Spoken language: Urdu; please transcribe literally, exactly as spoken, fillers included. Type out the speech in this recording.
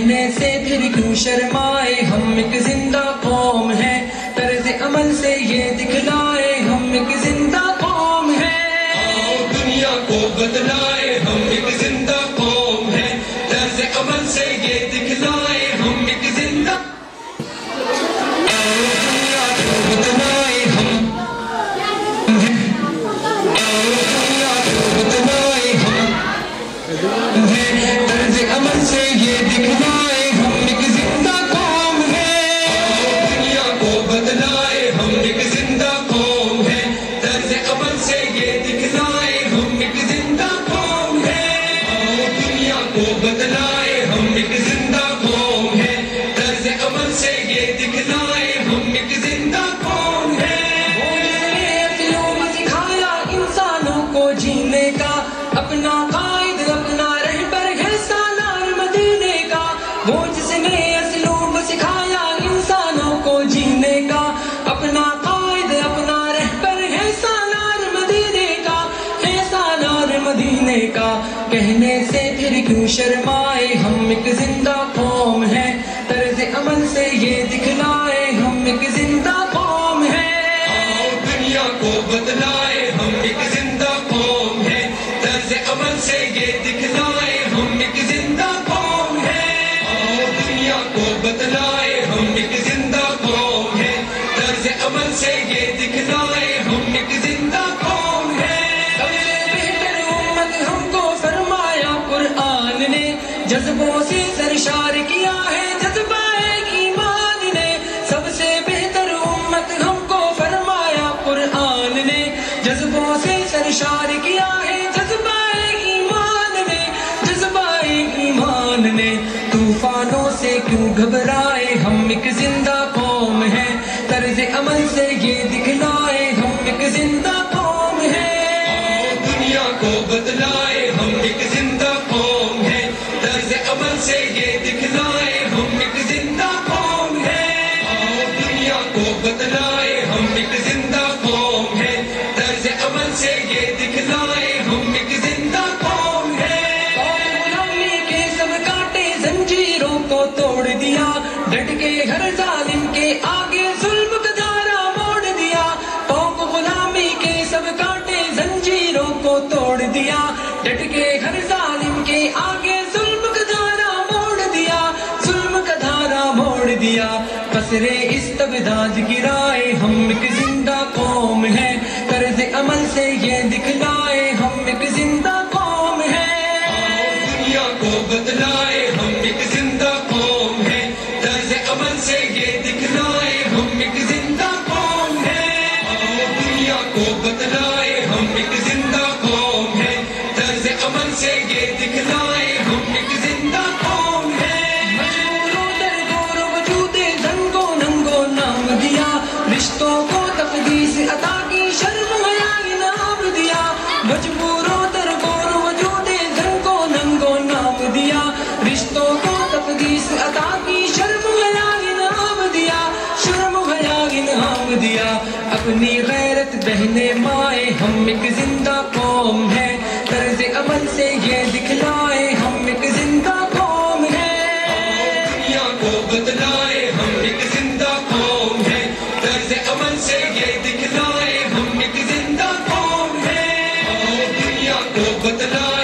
کہنے سے پھر کیوں شرمائے، ہم ایک زندہ قوم ہے، طرز عمل سے یہ دکھلائے ہم ایک زندہ قوم ہے۔ آؤ دنیا کو بدلائے، ہم ایک زندہ قوم ہے، طرز عمل سے یہ دکھلائے ہم ایک زندہ۔ آؤ دنیا کو بدلائے ہم، آؤ دنیا کو بدلائے ہم، طرز عمل سے یہ دکھلائے ہم ایک زندہ قوم ہے۔ آؤ دنیا کو بدلائے ہم ایک زندہ قوم ہے، طرز عمل سے یہ دکھلائے ہم ایک زندہ قوم ہے۔ آؤ دنیا کو بدلائے ہم ایک زندہ قوم ہے، طرز عمل سے یہ دکھلائے ہم ایک زندہ قوم ہے۔ وہ جس نے اسلوب سکھایا انسانوں کو جینے کا، اپنا قائد اپنا رہبر ہے سالار مدینے کا۔ وہ جس نے اسلوب سکھایا انسانوں کو جینے کا، اپنا قائد اپنا رہبر ہے سالار مدینے کا، ہے سالار مدینے کا۔ کہنے سے پھر کیوں شرمائے، ہم ایک زندہ قوم ہے، طرز عمل سے یہ دکھلائے ہم ایک زندہ قوم ہے۔ آؤ دنیا کو بدلائے ہم ایک زندہ قوم ہے، طرز عمل سے یہ دکھلائے ہم ایک زندہ قوم ہے۔ آؤ دنیا کو بدلائے ہم ایک زندہ قوم ہے، طرز عمل سے یہ دکھلائے ہم ایک زندہ قوم ہے۔ سب سے بہتر امت ہم کو فرمایا قرآن نے، جذبوں سے سرشار کیا ہے جذبہ ایمان نے۔ سب سے بہتر امت ہم کو فرمایا قرآن نے، جذبوں سے سرشار کیا ہے جذبہ ایمان نے، جذبہ ایمان نے۔ طوفانوں سے کیوں گھبرائے، ہم ایک زندہ قوم ہے، طرز عمل سے یہ دکھلائے ہم ایک زندہ قوم ہے۔ آؤ دنیا کو بدلائے ہم ایک زندہ قوم ہے، طرز عمل سے یہ دکھلائے ہم ایک زندہ قوم ہے۔ آؤ دنیا کو بدلائے ہم ایک زندہ قوم ہے، طرز عمل سے یہ دکھلائے ہم ایک زندہ قوم ہے۔ قوم غلامی کے سب کانٹے زنجیروں کو توڑ دیا، ڈٹ کے ہر ظالم کے آگے ظلم کا دھارا موڑ دیا۔ قوم غلامی کے سب کانٹے زنجیروں کو توڑ دیا، ڈٹ کے ہر ظالم کے آگے ظلم کا دھارا موڑ دیا، ظلم کا دھارا موڑ دیا۔ قصر استبداد گرائے ہم ایک زندہ قوم ہے، طرز عمل سے یہ دکھلائے ہم ایک زندہ قوم ہے۔ آؤ دنیا کو بدلائے ہم ایک زندہ قوم ہے، طرز عمل سے یہ دکھلائے ہم ایک زندہ قوم ہے۔ آؤ دنیا کو بدلائے ہم ایک زندہ قوم ہے، طرز عمل سے یہ دکھلائے ہم ایک زندہ قوم ہے۔ مجبوروں در گور وجود زنگو ننگو نام دیا، رشتوں کو تقدیس عطا کی شرم حیا انعام دیا۔ مجبوروں در گور وجود زنگو ننگو نام دیا، رشتوں کو تقدیس عطا کی شرم حیا انعام دیا، شرم حیا انعام دیا۔ اپنی غیرت بہنے مائے ہم ایک زندہ قوم ہے، طرز عمل سے یہ دکھلائے ہم ایک زندہ قوم ہے۔ آؤ دنیا کو بدلائے ہم ایک زندہ قوم ہے، طرز عمل سے یہ دکھلائے ہم ایک زندہ قوم ہے۔ آؤ دنیا کو بدلائے